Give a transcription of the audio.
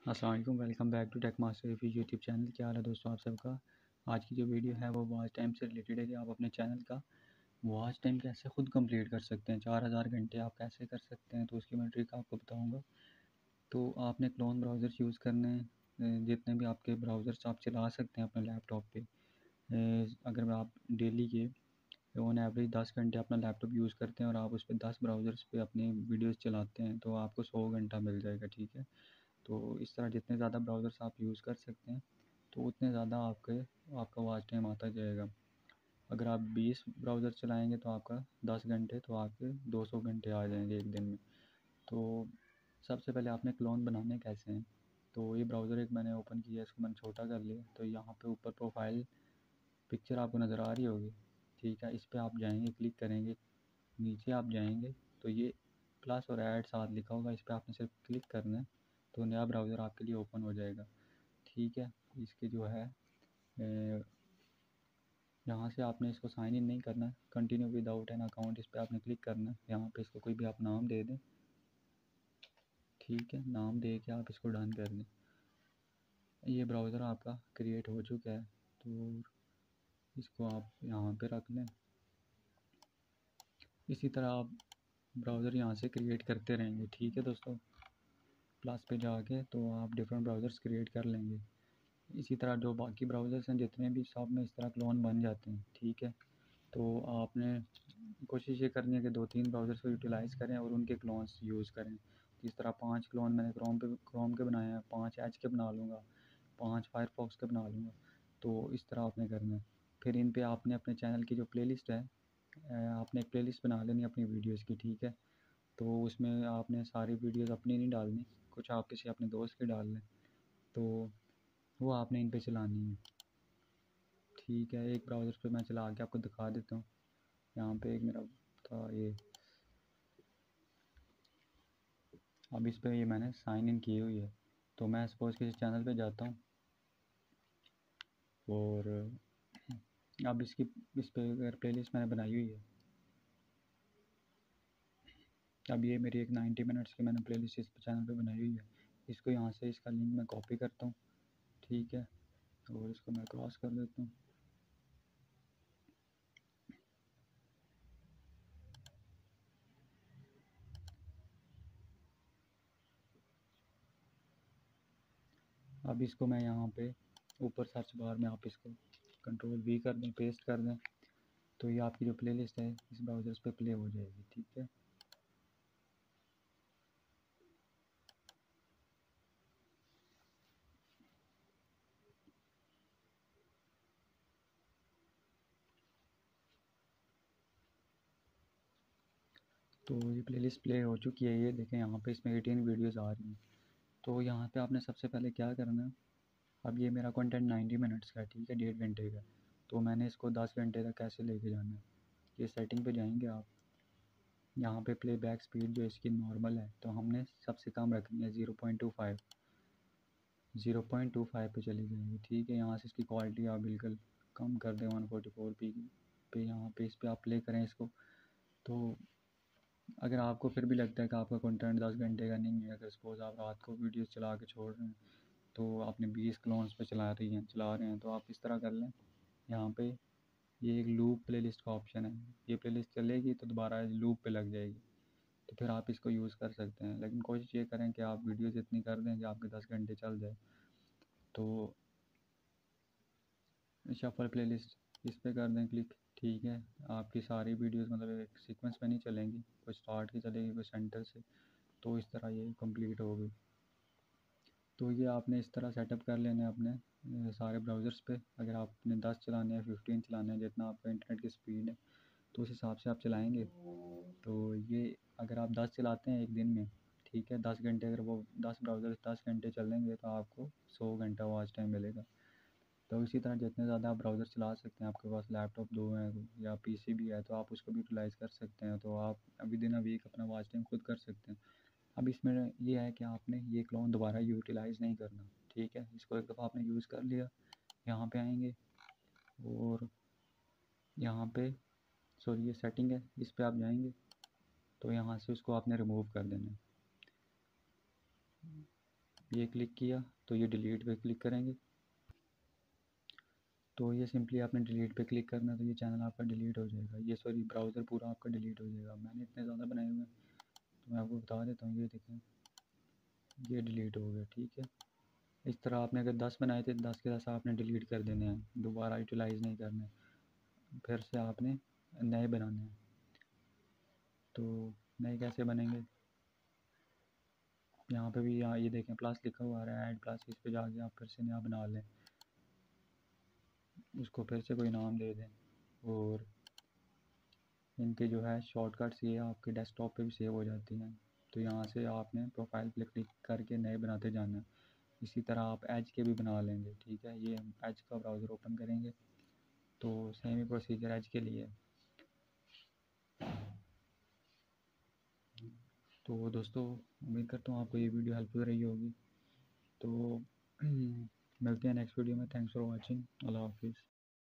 अस्सलाम वालेकुम, welcome back to tech master review YouTube channel. क्या हाल है दोस्तों आप सबका। आज की जो वीडियो है वो वॉच टाइम से रिलेटेड है कि आप अपने चैनल का वॉच टाइम कैसे खुद कंप्लीट कर सकते हैं। 4000 घंटे आप कैसे कर सकते हैं, तो उसकी मैं ट्रिक आपको बताऊंगा। तो आपने क्लोन ब्राउज़र यूज़ करने हैं, जितने भी आपके ब्राउज़र्स आप चला सकते हैं अपने लैपटॉप पे। अगर आप डेली के ऑन एवरेज 10 घंटे अपना लैपटॉप यूज़ करते हैं और आप उस पर 10 ब्राउज़र्स पे अपनी वीडियोज़ चलाते हैं, तो आपको 100 घंटा मिल जाएगा। ठीक है, तो इस तरह जितने ज़्यादा ब्राउज़र्स आप यूज़ कर सकते हैं, तो उतने ज़्यादा आपका वॉच टाइम आता जाएगा। अगर आप 20 ब्राउज़र चलाएंगे तो आपका 10 घंटे, तो आपके 200 घंटे आ जाएंगे एक दिन में। तो सबसे पहले आपने क्लोन बनाने कैसे हैं। तो ये ब्राउज़र एक मैंने ओपन किया, इसको मैंने छोटा कर लिया। तो यहाँ पे ऊपर प्रोफाइल पिक्चर आपको नज़र आ रही होगी, ठीक है। इस पर आप जाएंगे, क्लिक करेंगे, नीचे आप जाएंगे तो ये प्लस और ऐड साथ लिखा होगा, इस पर आपने सिर्फ क्लिक करना है, तो नया ब्राउज़र आपके लिए ओपन हो जाएगा। ठीक है, इसके जो है यहाँ से आपने इसको साइन इन नहीं करना है, कंटिन्यू विदाउट एन अकाउंट, इस पर आपने क्लिक करना है। यहाँ पे इसको कोई भी आप नाम दे दें, ठीक है, नाम दे के आप इसको डन कर दें। ये ब्राउज़र आपका क्रिएट हो चुका है, तो इसको आप यहाँ पे रख लें। इसी तरह आप ब्राउज़र यहाँ से क्रिएट करते रहेंगे। ठीक है दोस्तों, प्लस पे जाके तो आप डिफरेंट ब्राउज़र्स क्रिएट कर लेंगे। इसी तरह जो बाकी ब्राउज़र्स हैं जितने भी, सब में इस तरह क्लोन बन जाते हैं। ठीक है, तो आपने कोशिश ये करनी है कि 2-3 ब्राउज़र्स को यूटिलाइज़ करें और उनके क्लोन्स यूज़ करें। इस तरह 5 क्लोन मैंने क्रोम के बनाए हैं, 5 एज के बना लूँगा, 5 फायरफॉक्स के बना लूँगा। तो इस तरह आपने करना है। फिर इन पे आपने अपने चैनल की जो प्लेलिस्ट है, आपने एक प्लेलिस्ट बना लेनी अपनी वीडियोज़ की। ठीक है, तो उसमें आपने सारी वीडियोज़ अपनी नहीं डालनी, कुछ आप किसी अपने दोस्त की डाल लें, तो वो आपने इन पे चलानी है। ठीक है, एक ब्राउज़र पे मैं चला के आपको दिखा देता हूँ। यहाँ पे एक मेरा था ये, अब इस पे ये मैंने साइन इन की हुई है। तो मैं सपोज़ किसी चैनल पे जाता हूँ और अब इस पे अगर प्लेलिस्ट मैंने बनाई हुई है, अब ये मेरी एक 90 मिनट्स की मैंने प्लेलिस्ट इस चैनल पे बनाई हुई है। इसको यहाँ से इसका लिंक मैं कॉपी करता हूँ, ठीक है, और इसको मैं क्रॉस कर देता हूँ। अब इसको मैं यहाँ पे ऊपर सर्च बार में आप इसको कंट्रोल V कर दें, पेस्ट कर दें, तो ये आपकी जो प्लेलिस्ट है इस ब्राउज़र्स पे प्ले हो जाएगी। ठीक है, तो ये प्लेलिस्ट प्ले हो चुकी है। ये देखें यहाँ पे इसमें 18 वीडियोज़ आ रही हैं। तो यहाँ पे आपने सबसे पहले क्या करना है, अब ये मेरा कंटेंट 90 मिनट्स का है, ठीक है, 1.5 घंटे का। तो मैंने इसको 10 घंटे तक कैसे लेके जाना है। ये सेटिंग पे जाएंगे आप, यहाँ पे प्लेबैक स्पीड जो इसकी नॉर्मल है, तो हमने सबसे कम रखनी है 0.25 पे चली जाएगी। ठीक है, यहाँ से इसकी क्वालिटी आप बिल्कुल कम कर दें 144p पे। यहाँ पे इस पर आप प्ले करें इसको। तो अगर आपको फिर भी लगता है कि आपका कंटेंट 10 घंटे का नहीं है, अगर सपोज़ आप रात को वीडियोस चला के छोड़ रहे हैं, तो आपने 20 क्लोन्स पे चला रहे हैं, तो आप इस तरह कर लें। यहाँ पे ये एक लूप प्लेलिस्ट का ऑप्शन है, ये प्लेलिस्ट चलेगी तो दोबारा लूप पे लग जाएगी, तो फिर आप इसको यूज़ कर सकते हैं। लेकिन कोशिश ये करें कि आप वीडियोस इतनी कर दें कि आपके 10 घंटे चल जाए। तो शफल प्लेलिस्ट इस पे कर दें क्लिक। ठीक है, आपकी सारी वीडियोस मतलब एक सीक्वेंस में नहीं चलेंगी, कोई स्टार्ट की चलेगी, कोई सेंटर से, तो इस तरह ये कंप्लीट होगी। तो ये आपने इस तरह सेटअप कर लेना है अपने सारे ब्राउज़र्स पे। अगर आपने 10 चलाने हैं, 15 चलाने हैं, जितना आपका इंटरनेट की स्पीड है, तो उस हिसाब से आप चलाएँगे। तो ये अगर आप 10 चलाते हैं एक दिन में, ठीक है, 10 घंटे, अगर वो 10 ब्राउज़र 10 घंटे चलेंगे तो आपको 100 घंटा वॉच टाइम मिलेगा। तो इसी तरह जितने ज़्यादा आप ब्राउज़र चला सकते हैं, आपके पास लैपटॉप 2 हैं या पीसी भी है, तो आप उसको भी यूटिलाइज़ कर सकते हैं। तो आप विदिन अ वीक अपना वॉच टाइम खुद कर सकते हैं। अब इसमें ये है कि आपने ये क्लोन दोबारा यूटिलाइज़ नहीं करना। ठीक है, इसको एक दफ़ा आपने यूज़ कर लिया, यहाँ पे आएंगे और यहाँ पे सॉरी ये सेटिंग है, इस पे आप जाएंगे, तो यहाँ से उसको आपने रिमूव कर देना है। ये क्लिक किया तो ये डिलीट पे क्लिक करेंगे, तो ये सिंपली आपने डिलीट पे क्लिक करना, तो ये चैनल आपका डिलीट हो जाएगा, ये सॉरी ब्राउज़र पूरा आपका डिलीट हो जाएगा। मैंने इतने ज़्यादा बनाए हुए हैं तो मैं आपको बता देता हूँ। ये देखें, ये डिलीट हो गया, ठीक है। इस तरह आपने अगर 10 बनाए थे, 10 के 10 आपने डिलीट कर देने हैं, दोबारा यूटिलाइज़ नहीं करने, फिर से आपने नए बनाने हैं। तो नए कैसे बनेंगे, यहाँ पे भी, यहाँ ये देखें प्लस लिखा हुआ आ रहा है, ऐड प्लस, इस पे जाके आप फिर से नया बना लें, उसको फिर से कोई नाम दे दें। और इनके जो है शॉर्टकट्स ये आपके डेस्कटॉप पे भी सेव हो जाती हैं, तो यहाँ से आपने प्रोफाइल पे क्लिक करके नए बनाते जाना है। इसी तरह आप एज के भी बना लेंगे, ठीक है। ये हम एज का ब्राउज़र ओपन करेंगे तो सेम ही प्रोसीजर एज के लिए। तो दोस्तों, उम्मीद करता हूँ आपको ये वीडियो हेल्पफुल रही होगी। तो मिलते हैं नेक्स्ट वीडियो में। Thanks for watching. अल्लाह हाफिज़।